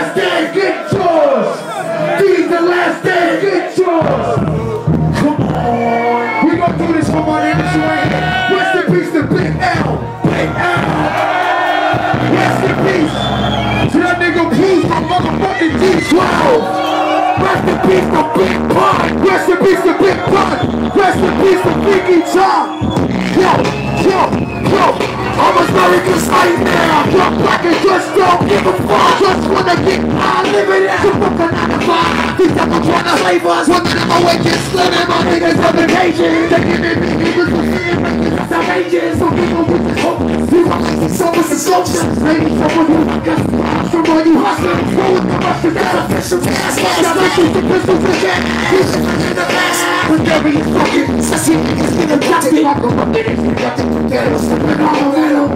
last day, get yours. These the last day, get yours. Come on. We gonna do this for my niggas right here. Rest in peace to Big L. Big L. Rest in peace to that nigga Bruce from motherfucking D12. Rest in peace to Big Pun. Rest in peace to Big Pun. Rest in peace to Biggie Chop. Yo. I'm a American slave now. You're black and just don't give a fuck. Just wanna get high, living it. You fucking 9 to 5. These devils wanna slave us. One of them awaken, slimming my niggas up in cages. Taking in big niggas for seeing niggas that's outrageous. Some people with this hope. You want to see someone some sculpture. Maybe someone who like us. Someone you hustle. Go with the rush, that's official. Got bitches to pistols and gas. These shit in the past. But there is fucking sassy niggas in the plastic. I'm gonna get it. You got to get it. Slipping all over.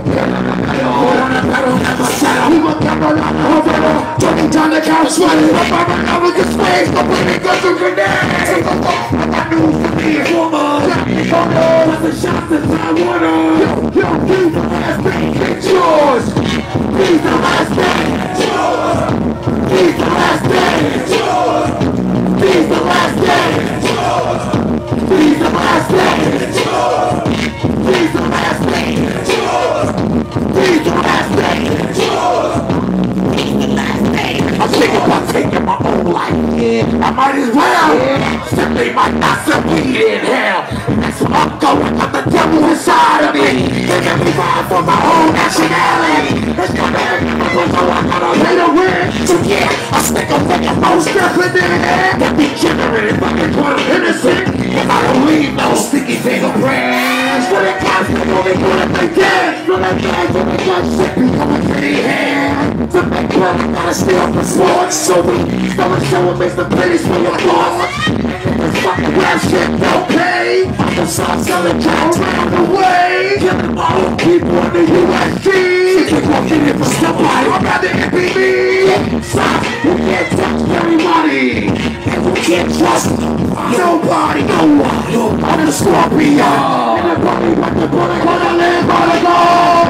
Turning down the couch, sweating up my right now with the space. But when it goes to grenades, take a walk from my news to me. Woman, got me on those. The shots that I wanna. Yo, please the last thing, it's yours. Please the last thing, it's yours. Please the last thing, it's yours. Please the last thing, it's yours. Please the last thing, it's yours. Please the last thing, it's yours. Please the last thing, it's yours. Please the last thing. I'm thinking about taking my own life. Yeah, I might as well. Yeah. Simply might not succeed in hell. That's what I'm going. I'm the devil inside of me. They got me fight for my own nationality. It's gonna happen, so I gotta let it win. So yeah, I stick a fucking most definite. That degenerate if I can call them innocent. If I don't leave no sticky fingerprints. For the cops, they know they gonna play dead. For the guys, for the guns, shit become a pretty hand. To make blood, I gotta stay up for sports. So we start showing makes the pennies for your thoughts. This fucking rap shit don't pay. I'm the son selling drugs around the way. Killing all the people in the USG. Keep walking in for somebody, I'm not the MPB. Stop, you can't touch everybody. And we can't trust nobody, no one. I'm the Scorpion. And the body, but the bullet, gonna live on the go.